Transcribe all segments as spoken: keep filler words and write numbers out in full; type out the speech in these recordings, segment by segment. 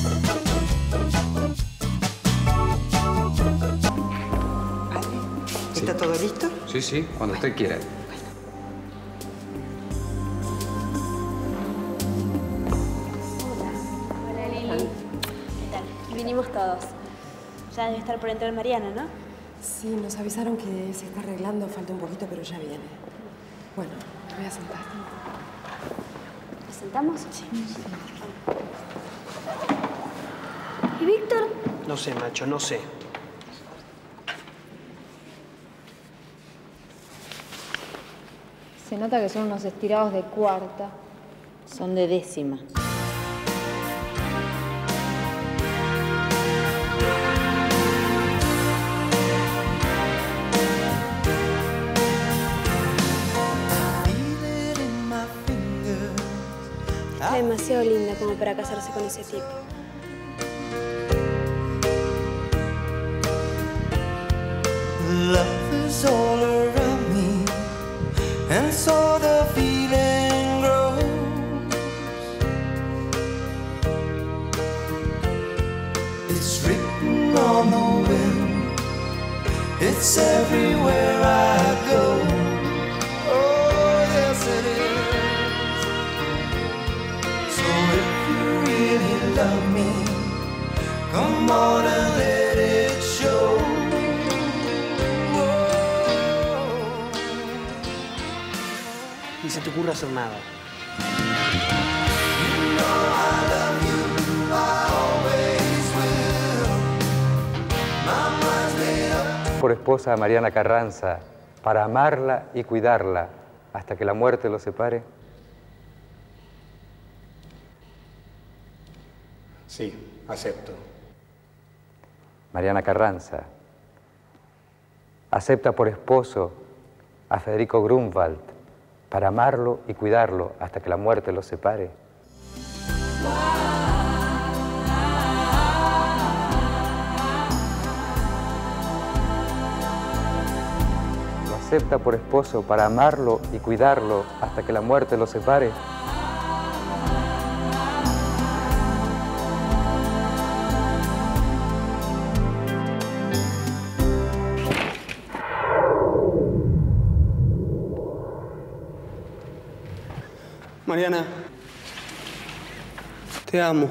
¿Está todo listo? Sí, sí, cuando usted quiera. Hola, Lili. ¿Qué tal? Vinimos todos. Ya debe estar por entrar Mariana, ¿no? Sí, nos avisaron que se está arreglando, falta un poquito, pero ya viene. Bueno, me voy a sentar. ¿Nos sentamos? Sí. ¿Y Víctor? No sé, macho, no sé. Se nota que son unos estirados de cuarta. Son de décima. Está demasiado linda como para casarse con ese tipo. Love is all around me, and so the feeling grows. It's written on the wind, it's everywhere I go. Oh, yes it is. So if you really love me, come on and let it show. Ni se te ocurra hacer nada. Por esposa a Mariana Carranza, para amarla y cuidarla hasta que la muerte los separe. Sí, acepto. Mariana Carranza acepta por esposo a Federico Grunwald para amarlo y cuidarlo hasta que la muerte los separe. Lo acepta por esposo para amarlo y cuidarlo hasta que la muerte los separe. Mariana, te amo.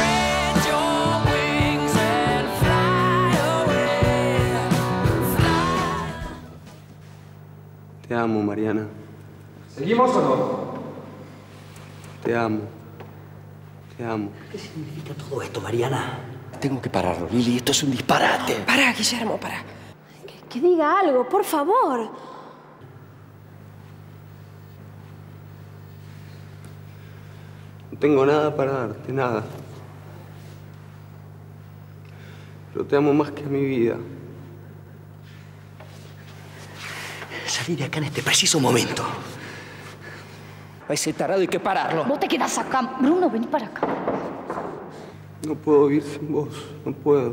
Te amo, Mariana. ¿Seguimos o no? Te amo. Te amo. ¿Qué significa todo esto, Mariana? Tengo que pararlo, Lili. Esto es un disparate. Pará, Guillermo, pará. Que, que diga algo, por favor. No tengo nada para darte, nada. Pero te amo más que a mi vida. Salí de acá en este preciso momento. A ese tarado hay que pararlo. Vos te quedás acá. Bruno, vení para acá. No puedo vivir sin vos. No puedo.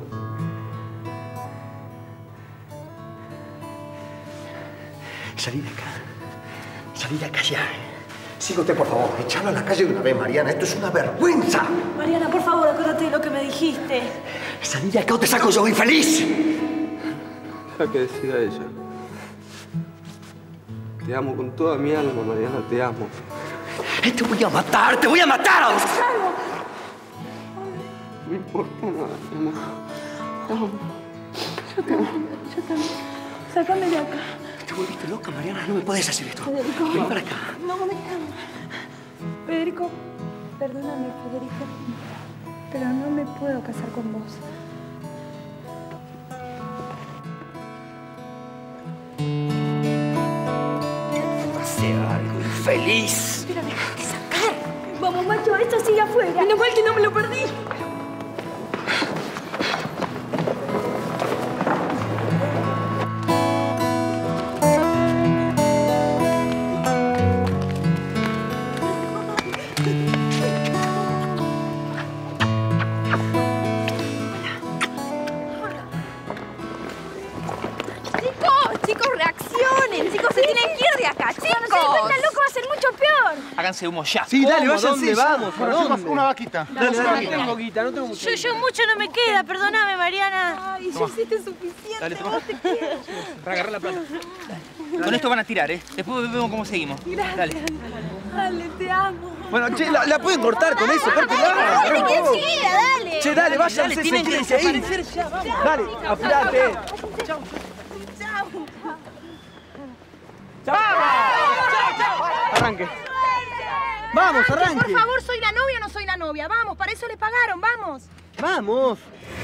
Salí de acá. Salí de acá ya. Sígote, por favor. Echalo a la calle de una vez, Mariana. Esto es una vergüenza. Mariana, por favor, acuérdate de lo que me dijiste. Salí de acá o te saco yo, infeliz. Deja que decida ella. Te amo con toda mi alma, Mariana. Te amo. Te voy a matar. Te voy a matar. No me importa nada, mi amor. Te amo. Yo también, yo también. Sácame de acá. Te volviste loca, Mariana. No me puedes hacer esto. Federico. Ven para acá. No, déjame. Federico, perdóname, Federico. Pero no me puedo casar con vos. Hacer algo infeliz. Pero déjate sacar. Vamos, macho, esto sigue afuera. Menos mal que no me lo perdí. háganse humo ya. Sí, dale, váyanse. ¿Dónde ya. vamos? ¿A dónde? Una vaquita. Dale, dale, dale. No tengo guita, no tengo mucho. Yo, yo mucho no me queda, perdóname, Mariana. Ay, ya hiciste suficiente. Dale, toma. Vos te quiero. Para agarrar la plata. Con esto van a tirar, ¿eh? Después vemos cómo seguimos. Gracias. Dale. Dale, te amo. Bueno, che, la, la pueden cortar con eso, córtenla. Dale, que siga, dale. Che, dale, váyanse, Dale, tienen que sentírense ahí. desaparecer ya, vamos. Dale, apurate. Chau. Arranque. Vamos, arranque. Por favor, ¿soy la novia o no soy la novia? Vamos, para eso le pagaron, vamos. Vamos.